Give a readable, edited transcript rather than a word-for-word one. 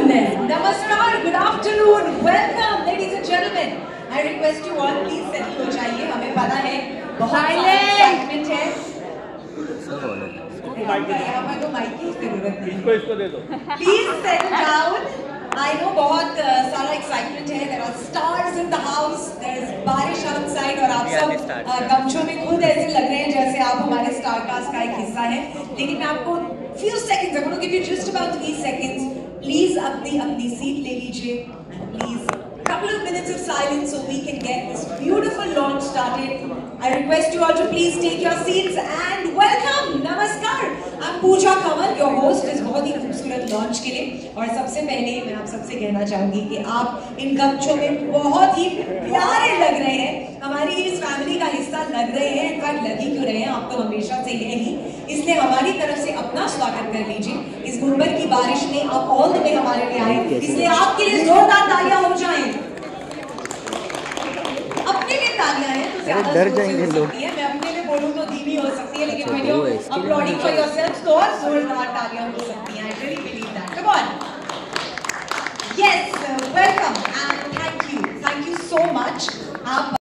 goodness. Namaskar, good afternoon, welcome ladies and gentlemen. I request you all please settle हो जाइए. हमें पता है बहुत excitement है. यहाँ पर तो माइक की जरूरत नहीं. इसको दे दो. Please settle down. I know बहुत सारा excitement है. There are stars in the house. There is बारिश outside और आप सब गमछों में खुद ऐसे लग रहे हैं जैसे आप हमारे स्टार कास्ट का एक हिस्सा है. लेकिन मैं आपको few seconds, I'm going to give you just about 3 seconds. Please अपनी seat ले लीजिए. And please couple of minutes of silence so we can get this beautiful launch started. I request you all to please take your seats and welcome. Namaskar. I'm Pooja Kanwal, your host इस बहुत ही खूबसूरत launch के लिए. और सबसे पहले मैं आप सबसे कहना चाहूंगी कि आप इन गमछों में बहुत ही प्यारे लग रहे हैं. हमारी इस फैमिली का हिस्सा लग रहे हैं. इनफैक्ट लगी क्यों रहे हैं, आप तो हमेशा से हैं ही. इसलिए हमारी तरफ से अपना स्वागत कर लीजिए. इस गुंबद की बारिश में आप ऑल द वे हमारे लिए आए, इसलिए आपके लिए जोरदार तालियां हो जाएं. अपने लिए तालियां हैं तो ज्यादा डर जाएंगे लोग. मैं अपने लिए बोलूं तो धीमी हो सकती है, लेकिन when you're applauding for yourself तो और जोरदार तालियां हो सकती हैं. I really believe that. Come on. Yes, welcome and thank you so much. आप